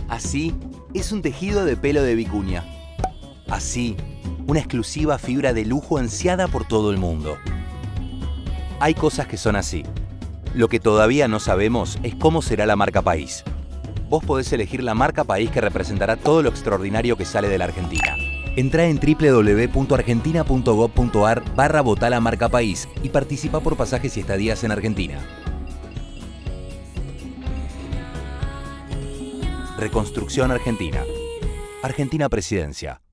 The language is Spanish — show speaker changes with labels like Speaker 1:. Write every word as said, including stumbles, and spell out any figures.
Speaker 1: Así es un tejido de pelo de vicuña. Así, una exclusiva fibra de lujo ansiada por todo el mundo. Hay cosas que son así. Lo que todavía no sabemos es cómo será la marca país. Vos podés elegir la marca país que representará todo lo extraordinario que sale de la Argentina. Entrá en w w w punto argentina punto gob punto ar barra votá la marca país y participa por pasajes y estadías en Argentina. Reconstrucción Argentina. Argentina Presidencia.